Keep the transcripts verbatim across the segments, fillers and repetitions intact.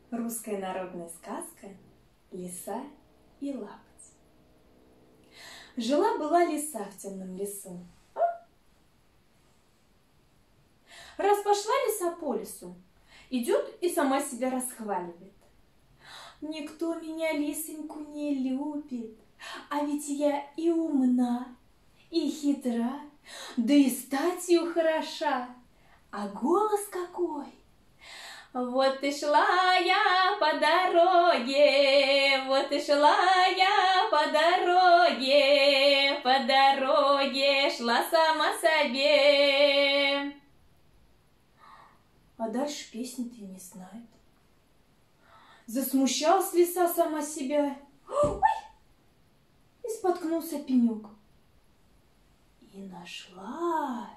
Русская народная сказка «Лиса и лапоть». Жила-была лиса в темном лесу. Раз пошла лиса по лесу, идет и сама себя расхваливает. Никто меня, лисоньку, не любит, а ведь я и умна, и хитра, да и статью хороша, а голос какой! Вот и шла я по дороге, вот и шла я по дороге, по дороге шла сама себе. А дальше песни-то и не знает. Засмущалась лиса сама себя. Ой! И споткнулся пенек. И нашла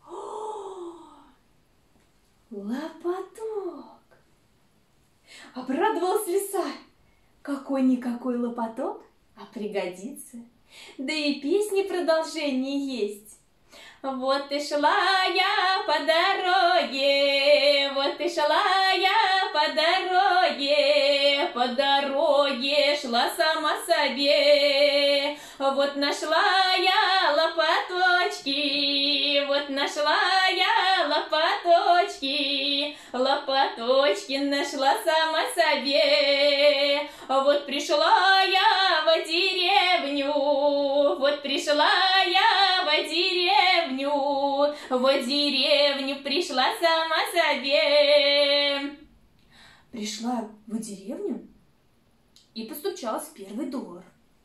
лопаток. Обрадовалась лиса. Какой-никакой лопаток, а пригодится. Да и песни продолжение есть. Вот и шла я по дороге, вот и шла я по дороге, по дороге шла сама себе. Вот нашла я лопаточки, вот нашла я лопаточки, лопаточки нашла сама себе. Вот пришла я в деревню, вот пришла я в деревню, в деревню пришла сама себе. Пришла в деревню и постучалась в первый двор.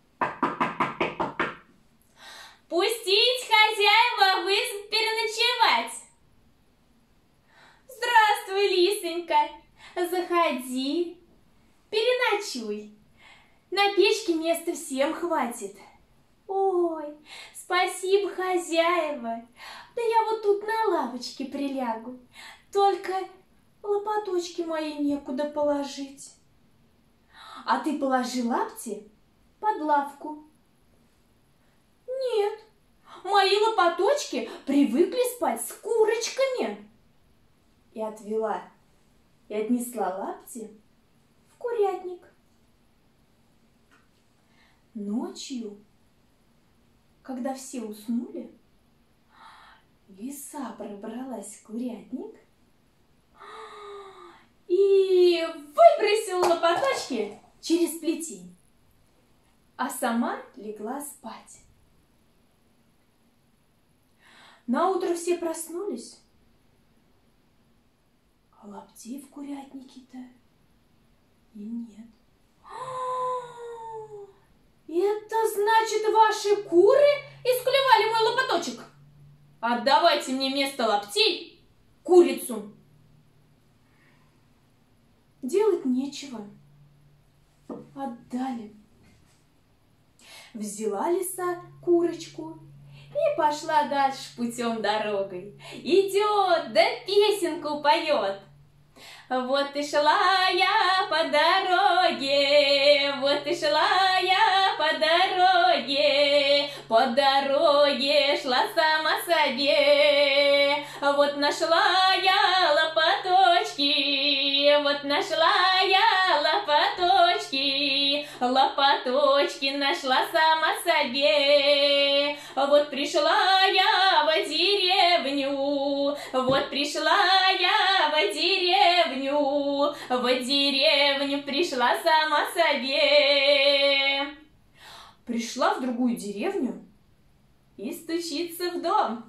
Пустить хозяева в избу переночевать. Здравствуй, лисонька, заходи, переночуй. На печке места всем хватит. Ой, спасибо, хозяева. Да я вот тут на лавочке прилягу. Только лопаточки мои некуда положить. А ты положи лапти под лавку. Нет, мои лопаточки привыкли спать с курочками. И отвела, и отнесла лапти в курятник. Ночью, когда все уснули, лиса пробралась в курятник и выбросила лопаточки через плетень, а сама легла спать. Наутро все проснулись, а лаптей в курятнике-то и нет. Это значит, ваши куры исклевали мой лопаточек? Отдавайте мне вместо лаптей курицу. Делать нечего. Отдали. Взяла лиса курочку и пошла дальше путем дорогой. Идет, да песенку поет. Вот и шла я по дороге, вот и шла я по дороге, по дороге шла сама себе. Вот нашла я лопаточки, вот нашла я лопаточки, лопаточки нашла сама себе. Вот пришла я в деревню, вот пришла я в деревню, в деревню пришла сама себе. Пришла в другую деревню и стучится в дом.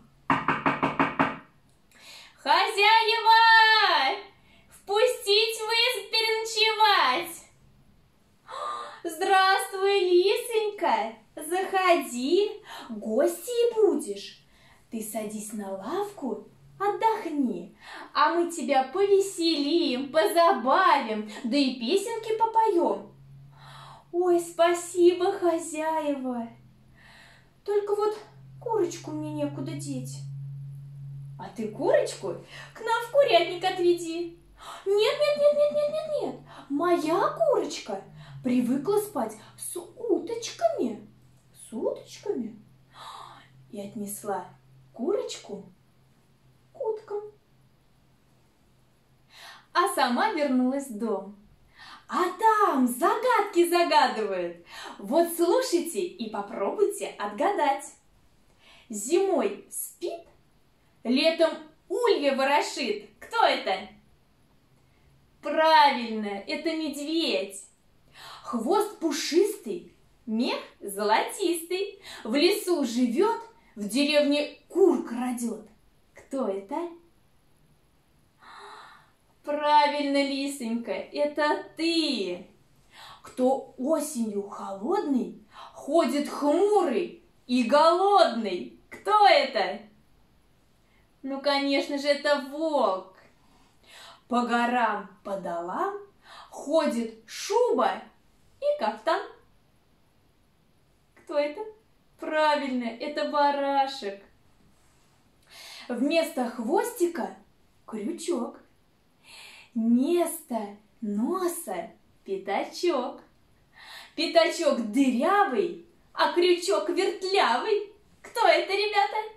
Хозяева, впустить в избу переночевать. Здравствуй, лисонька, заходи, гостьей будешь. Ты садись на лавку, отдохни, а мы тебя повеселим, позабавим, да и песенки попоем. Ой, спасибо, хозяева. Только вот курочку мне некуда деть. А ты курочку к нам в курятник отведи. Нет, нет, нет, нет, нет, нет, нет. Моя курочка привыкла спать с уточками. С уточками. И отнесла курочку к уткам. А сама вернулась в дом. а там загадки загадывают. Вот слушайте и попробуйте отгадать. Зимой спит, летом улья ворошит. Кто это? Правильно, это медведь. Хвост пушистый, мех золотистый. В лесу живет, в деревне кур крадет. Кто это? Правильно, лисонька, это ты. Кто осенью холодный, ходит хмурый и голодный. Кто это? Ну, конечно же, это волк. По горам, по долам ходит шуба и кафтан. Кто это? Правильно, это барашек. Вместо хвостика крючок. Вместо носа пятачок. Пятачок дырявый, а крючок вертлявый. Кто это, ребята?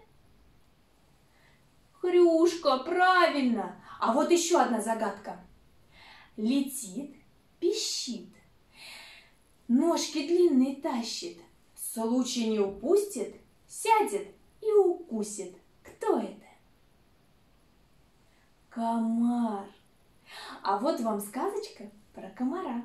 Хрюшка, правильно. А вот еще одна загадка. Летит, пищит, ножки длинные тащит, случай не упустит, сядет и укусит. Кто это? Комар. А вот вам сказочка про комара.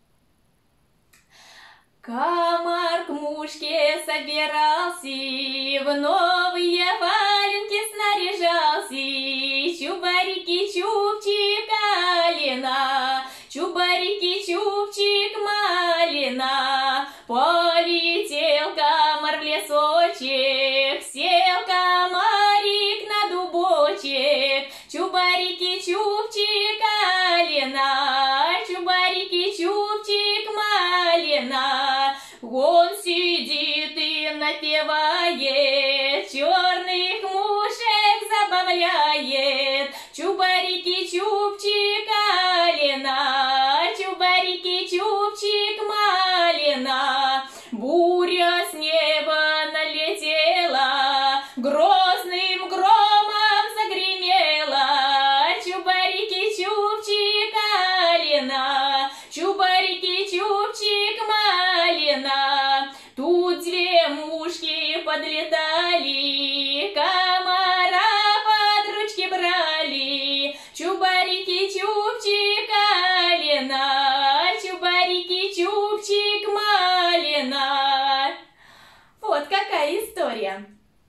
Комар к мушке собирался, в новые валенки снаряжался. Чубарики-чубчик малина, чубарики-чубчик малина. Полетел комар в лесочек, сел комарик на дубочек. Чубарики-чубчик малина, чубарики-чубчик малина. Он сидит и напевает, черных мушек забавляет. Чубарики-чубчик малина, чубарики-чубчик малина. Буря с неба налетела, грозным громом загремела. Чубарики-чубчик малина, чубарики-чубчик малина. Тут две мушки подлетали, комара под ручки брали. Чубарики-чубчик малина, чубарики-чубчик малина. Вот какая история.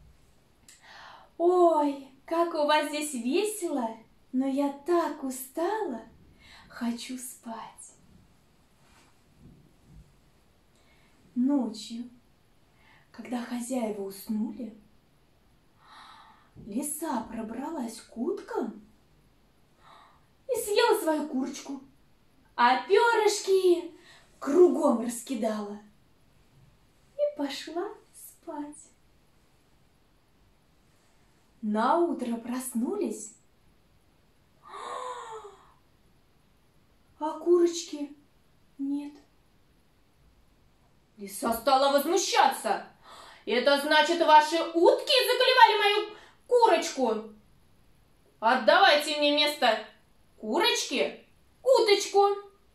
Ой, как у вас здесь весело, но я так устала, хочу спать. Ночью, когда хозяева уснули, лиса пробралась к уткам и съела свою курочку, а перышки кругом раскидала и пошла спать. Наутро проснулись, а курочки нет. Лиса стала возмущаться. Это значит, ваши утки заклевали мою курочку? Отдавайте мне вместо курочки уточку.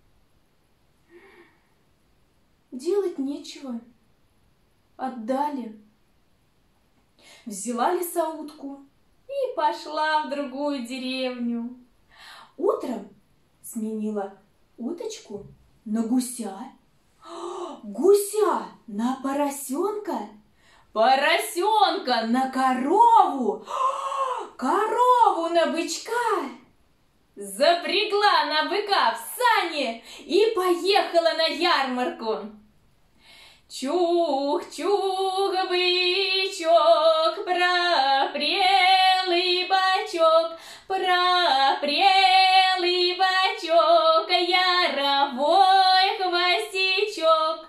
Делать нечего. Отдали. Взяла лиса утку и пошла в другую деревню. Утром сменила уточку на гуся, гуся на поросенка, поросенка на корову, корову на бычка. Запрягла на быка в сани и поехала на ярмарку. Чух-чух, бычок, пропрелый бочок, пропрелый бочок, яровой хвостичок.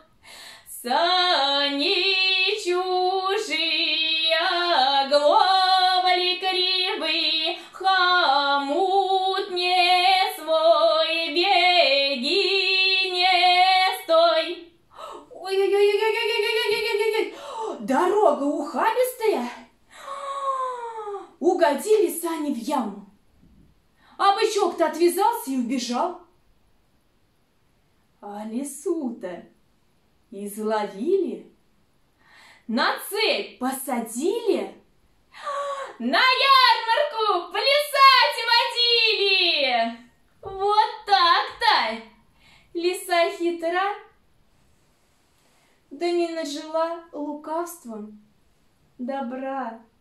Сани чужие, глобали кривые, хомут не свой, беги, не стой. Ой-ой-ой-ой-ой-ой-ой-ой-ой-ой! Дорога ухабистая. Угодили сани в яму. А бычок-то отвязался и убежал. А лису-то изловили, на цепь посадили, на ярмарку плясать водили. Вот так-то! Лиса хитра, да не нажила лукавством добра.